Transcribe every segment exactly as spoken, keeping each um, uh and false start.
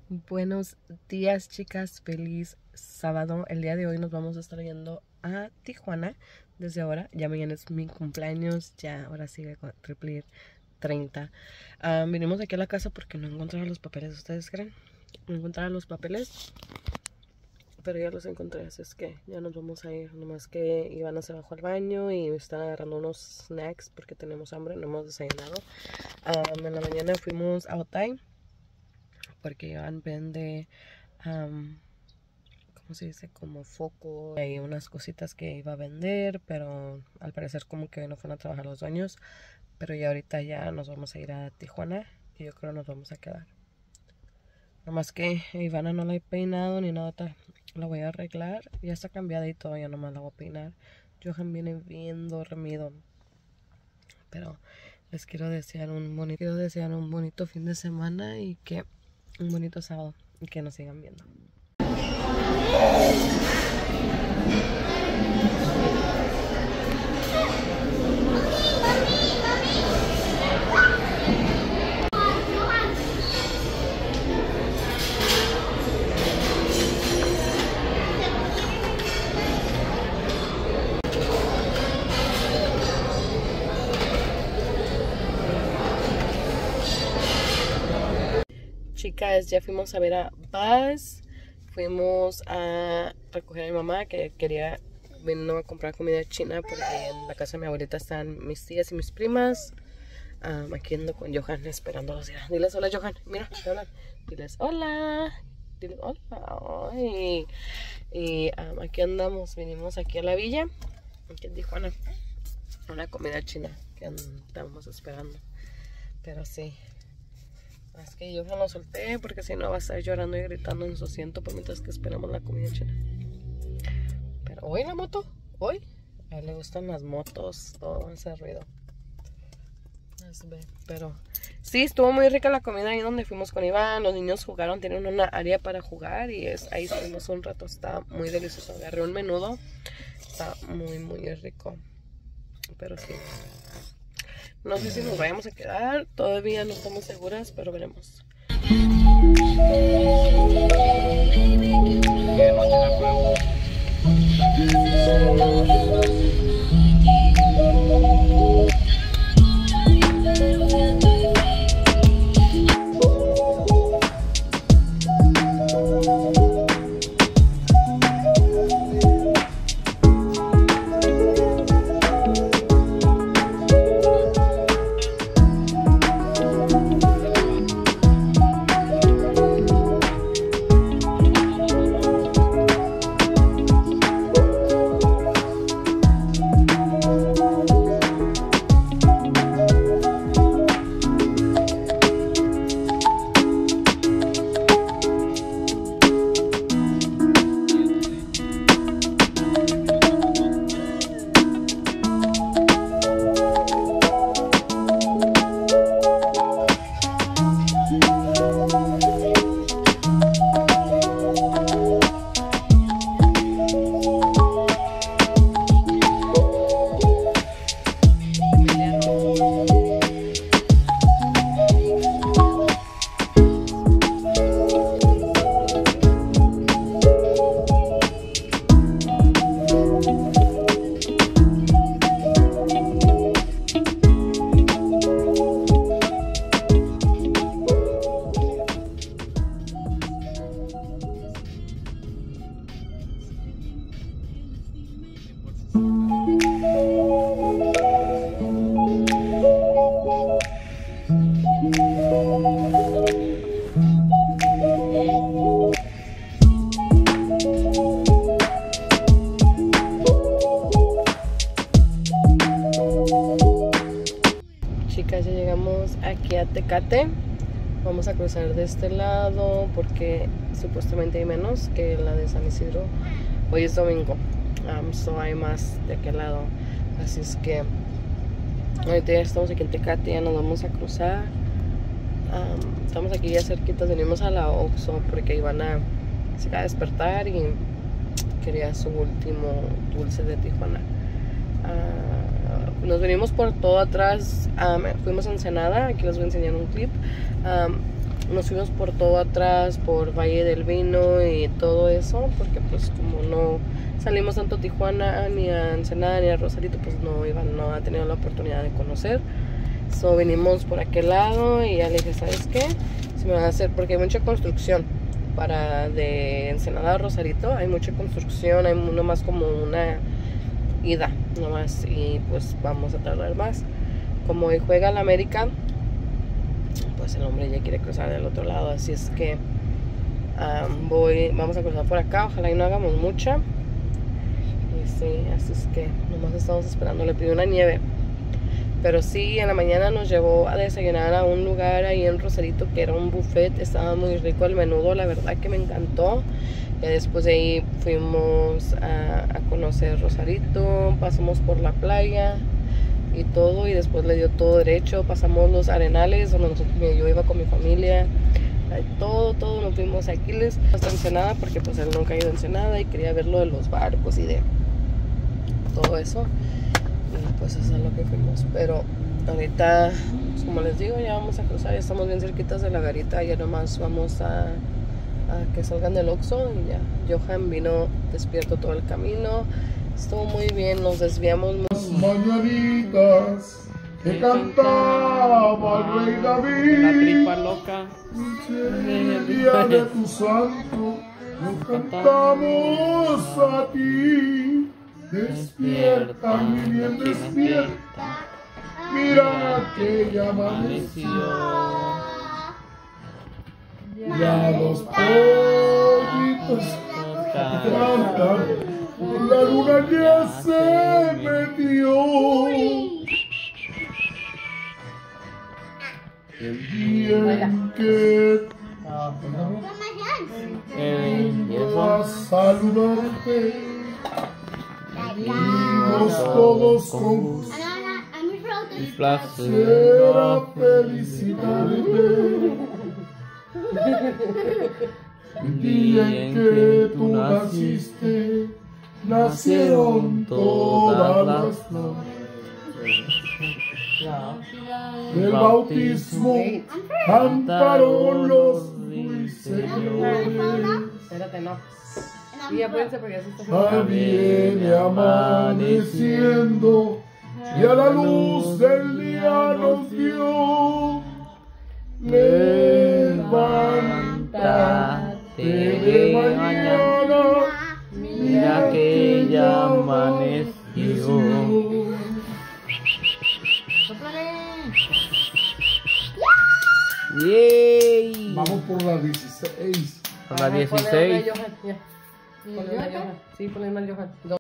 Buenos días, chicas, feliz sábado. El día de hoy nos vamos a estar yendo a Tijuana desde ahora. Ya mañana es mi cumpleaños, ya ahora sí voy a cumplir treinta. Um, vinimos aquí a la casa porque no encontraba los papeles, ¿ustedes creen? No encontraba los papeles, pero ya los encontré, así es que ya nos vamos a ir. Nomás que Ivana se bajó al baño y están agarrando unos snacks porque tenemos hambre, no hemos desayunado. Um, en la mañana fuimos a Otay porque Iván vende, um, ¿cómo se dice? Como foco. Hay unas cositas que iba a vender, pero al parecer como que no fueron a trabajar los dueños. Pero ya ahorita ya nos vamos a ir a Tijuana y yo creo nos vamos a quedar. Nomás que Ivana no la he peinado ni nada, la voy a arreglar. Ya está cambiada y todo, ya nomás la voy a peinar. Johan viene bien dormido. Pero les quiero desear un bonito, quiero desear un bonito fin de semana y que un bonito sábado y que nos sigan viendo. Chicas, ya fuimos a ver a Buzz. Fuimos a recoger a mi mamá que quería venir a comprar comida china porque en la casa de mi abuelita están mis tías y mis primas. Um, aquí ando con Johan esperándolos. Diles hola, Johan. Mira, hola. Diles hola. Diles hola. Ay. Y um, aquí andamos. Vinimos aquí a la villa. Aquí en Tijuana. Una comida china que andamos esperando. Pero sí. Es que yo no lo solté porque si no va a estar llorando y gritando en su asiento por mientras que esperamos la comida china. Pero hoy la moto, hoy, a él le gustan las motos, todo ese ruido. Pero sí, estuvo muy rica la comida ahí donde fuimos con Iván. Los niños jugaron, tienen una área para jugar y es, ahí estuvimos un rato. Está muy delicioso. Agarré un menudo, está muy muy rico. Pero sí. No sé si nos vayamos a quedar, todavía no estamos seguras, pero veremos. Chicas, ya llegamos aquí a Tecate. Vamos a cruzar de este lado porque supuestamente hay menos que la de San Isidro. Hoy es domingo, um, so hay más de aquel lado. Así es que ahorita ya estamos aquí en Tecate, ya nos vamos a cruzar. Um, estamos aquí ya cerquitas, venimos a la Oxxo porque Ivana se acaba de despertar y quería su último dulce de Tijuana. Uh, nos venimos por todo atrás, um, fuimos a Ensenada, aquí les voy a enseñar un clip. Um, nos fuimos por todo atrás, por Valle del Vino y todo eso, porque pues como no salimos tanto a Tijuana, ni a Ensenada, ni a Rosarito, pues no iban, no ha tenido la oportunidad de conocer. So venimos por aquel lado y ya le dije, ¿sabes qué? Se me va a hacer, porque hay mucha construcción para de Ensenada a Rosarito, hay mucha construcción, hay nomás como una ida nomás, y pues vamos a tardar más. Como hoy juega el América, pues el hombre ya quiere cruzar del otro lado, así es que um, voy, vamos a cruzar por acá, ojalá y no hagamos mucha. Y sí, así es que nomás estamos esperando, le pido una nieve. Pero sí, en la mañana nos llevó a desayunar a un lugar ahí en Rosarito que era un buffet, estaba muy rico el menudo, la verdad que me encantó. Y después de ahí fuimos a, a conocer Rosarito, pasamos por la playa y todo, y después le dio todo derecho, pasamos los Arenales donde nosotros, yo iba con mi familia, todo, todo, nos fuimos a Aquiles hasta Ensenada, porque pues él nunca ha ido a Ensenada y quería ver lo de los barcos y de todo eso. Y pues eso es lo que fuimos, pero ahorita, pues como les digo, ya vamos a cruzar, ya estamos bien cerquitas de la garita, ya nomás vamos a, a que salgan del Oxxo y ya. Johan vino despierto todo el camino, estuvo muy bien, nos desviamos muy... Mañanitas que cantaba el rey David, la tripa loca en el día de tu santo, nos cantamos a ti. Despierta, mi bien, despierta, mira que ya amaneció. Ya los pollitos cantan, la luna ya se metió. El día en que vengo a saludarte, vivimos todos con placer a felicitarte. El día en que tú naciste, nacieron todas las flores. Del bautismo cantaron los ruiseñores. Espérate, no. Y acuérdense porque ya se está Ya viene amaneciendo y a la luz del día nos dio. Levántate de mañana, mira que ya amaneció. ¡Yay! Vamos por la dieciséis. Por la dieciséis. Ponle una Johan. Sí, ponle una Johan. Dos.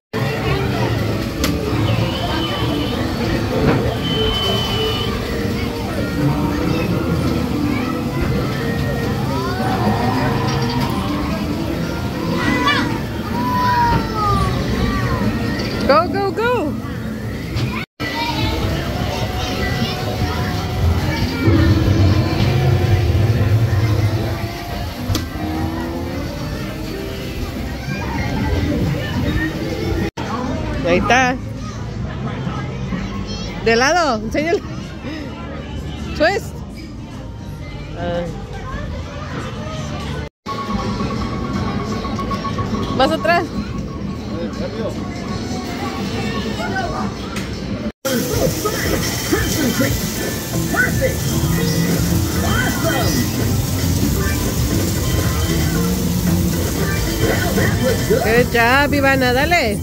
Go, go, go! Ahí está. De lado, enséñale. Twist. Ah. Más atrás. Good job, Ivana, dale.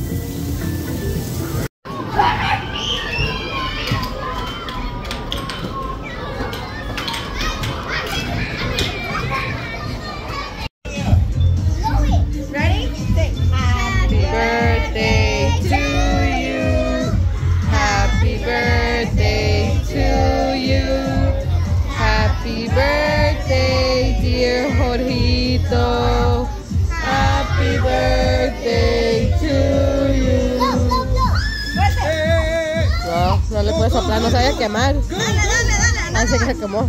Happy birthday to you. No, no le puedes soplar, no se vaya a quemar. Dale, dale, dale. Así que se quemó.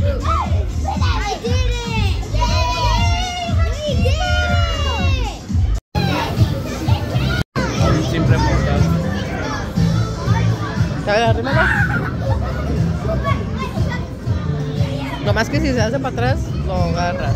Siempre mortal. A ver, arrímalo. Nomás Más que si se hace para atrás, lo agarras.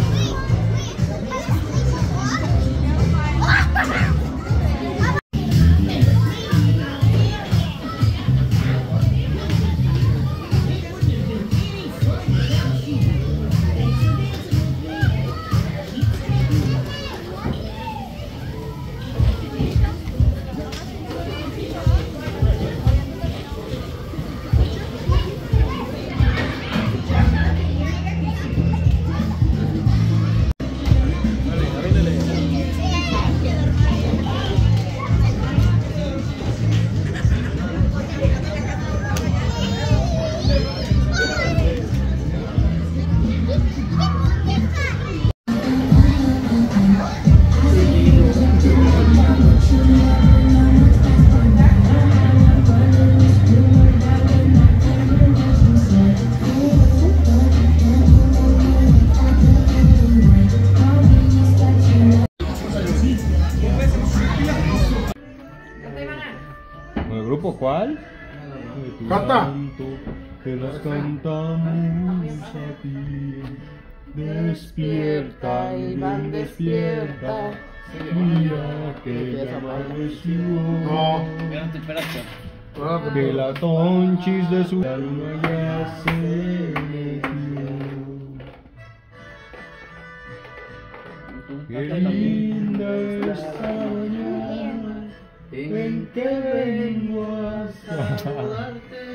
¿El grupo cuál? Canta. Que nos cantamos a ti. Despierta, Iván, despierta. Mira que ya amaneció. No. Espérate, espérate. Que Que la tonchis de su alma ya se metió. Qué linda esta mañana en que vengo a saludarte.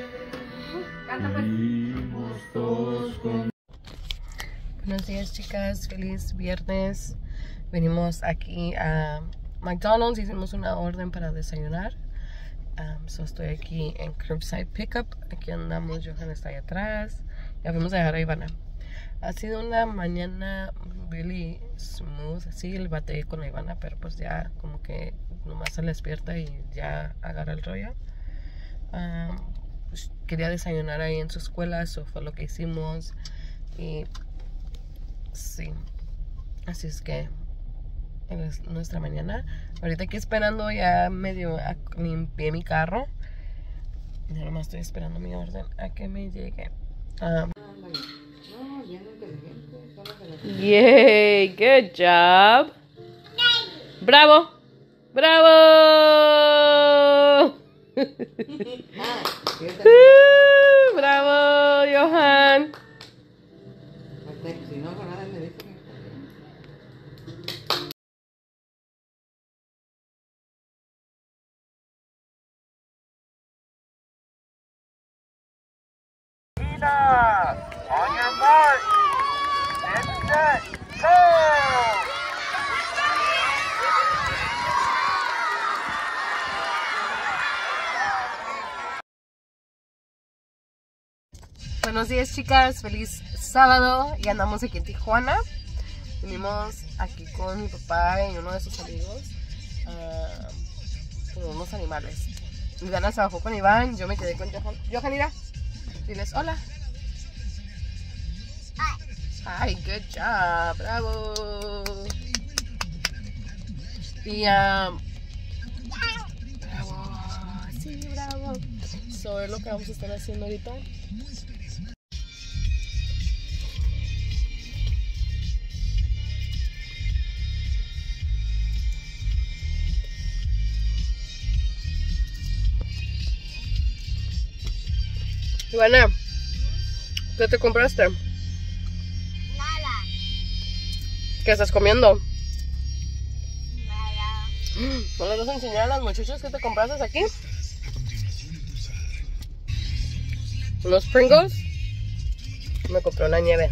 Vivimos todos con... Buenos días, chicas, feliz viernes. Venimos aquí a McDonald's, hicimos una orden para desayunar. Um, so estoy aquí en Curbside Pickup. Aquí andamos, Johan está ahí atrás. Ya fuimos a dejar a Ivana. Ha sido una mañana really smooth. Sí, el batallé con la Ivana, pero pues ya como que nomás se despierta y ya agarra el rollo. Um, pues quería desayunar ahí en su escuela, eso fue lo que hicimos. Y sí, así es que es nuestra mañana. Ahorita aquí esperando, ya medio limpié mi carro. Ya nomás estoy esperando mi orden a que me llegue. Um, Yay, good job. Bravo, bravo. Bravo, Johan. On your mark. Get set. Go. Buenos días, chicas, feliz sábado. Y andamos aquí en Tijuana. Venimos aquí con mi papá y uno de sus amigos uh, con unos animales. Ivana se bajó con Iván, yo me quedé con Johan. Johan, mira, diles hola. Ay, good job, bravo. Y um, bravo, sí, bravo. So es lo que vamos a estar haciendo ahorita. Ivana, ¿qué te compraste? Nada. ¿Qué estás comiendo? Nada. ¿No les vas a enseñar a las muchachas qué te compraste aquí? Unos Pringles. Me compré una nieve.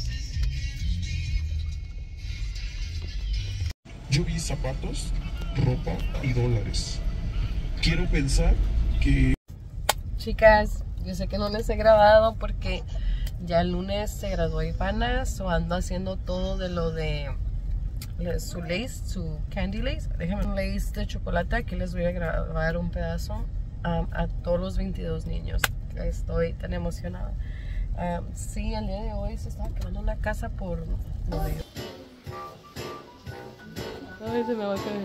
Yo vi zapatos, ropa y dólares. Quiero pensar que... Chicas, yo sé que no les he grabado porque ya el lunes se graduó Ivana, so ando haciendo todo de lo de, de su lace, su candy lace. Déjenme un lace de chocolate, aquí les voy a grabar un pedazo um, a todos los veintidós niños. Estoy tan emocionada. Um, sí, el día de hoy se estaba quemando una casa por lo de... Ay, se me va a caer.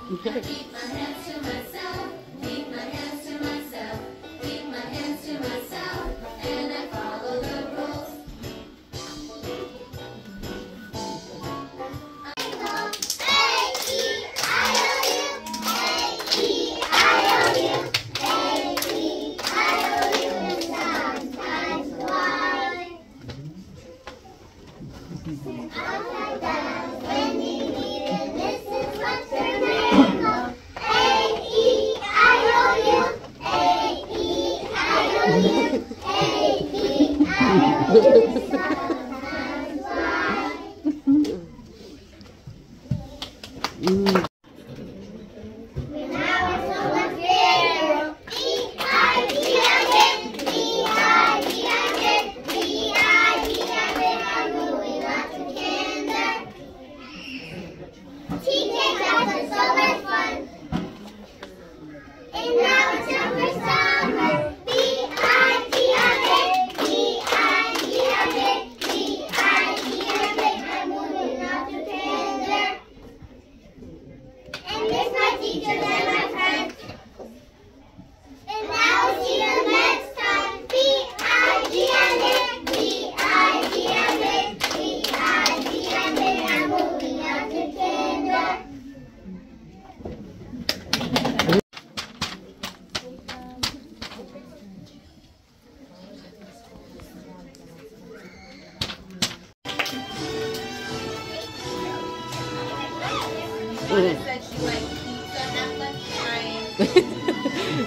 Said she liked pizza, not left frying.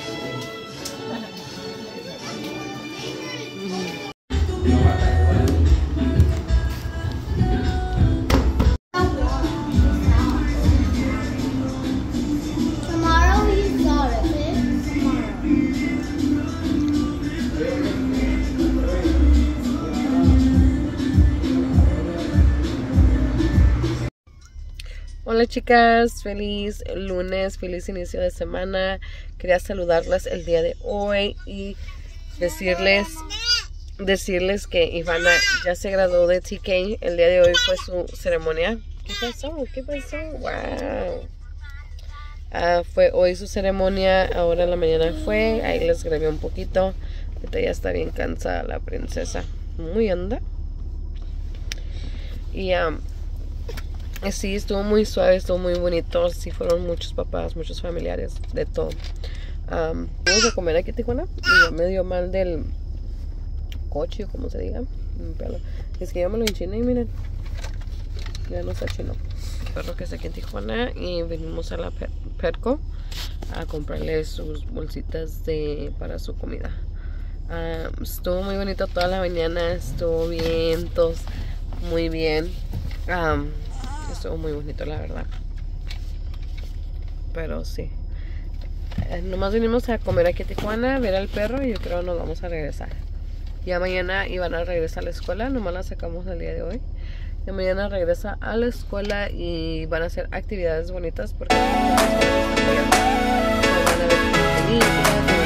Tomorrow you got it, okay? Tomorrow. Hola chicas, feliz lunes, feliz inicio de semana. Quería saludarlas el día de hoy y decirles decirles que Ivana ya se graduó de T K. El día de hoy fue su ceremonia. ¿Qué pasó? ¿Qué pasó? Wow. Uh, fue hoy su ceremonia, ahora en la mañana fue, ahí les grabé un poquito. Ahorita ya está bien cansada la princesa, muy anda. Y um, sí, estuvo muy suave, estuvo muy bonito. Sí, fueron muchos papás, muchos familiares, de todo. Um, Fuimos a comer aquí en Tijuana y yo me dio mal del coche, como se diga. Mi pelo. Es que yo me lo enchiné y miren, ya no está chino. El perro que está aquí en Tijuana y venimos a la Petco a comprarle sus bolsitas de para su comida. Um, estuvo muy bonito toda la mañana, estuvo bien, todos muy bien. Um, Estuvo muy bonito, la verdad. Pero sí. Eh, nomás venimos a comer aquí a Tijuana, ver al perro y yo creo que nos vamos a regresar. Ya mañana iban a regresar a la escuela, nomás la sacamos el día de hoy. Ya mañana regresa a la escuela y van a hacer actividades bonitas porque van a ver películas, van a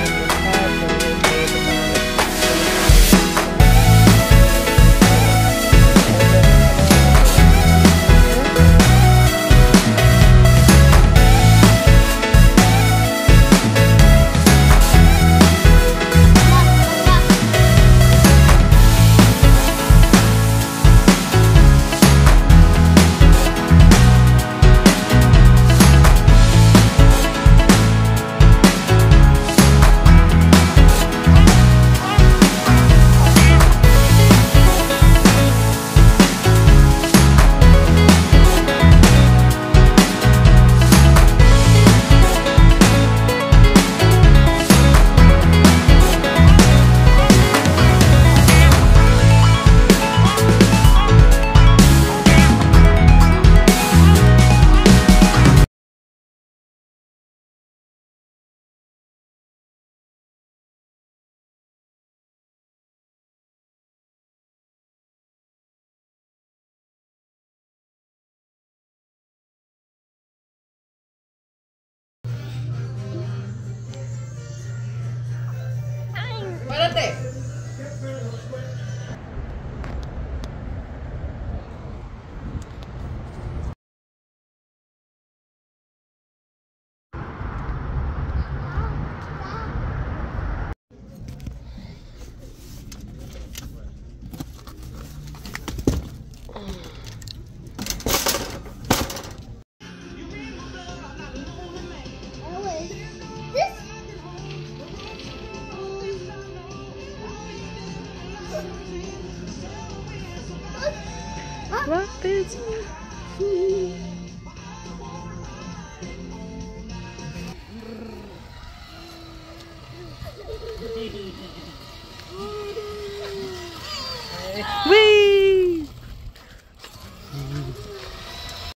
Rapids. Wait.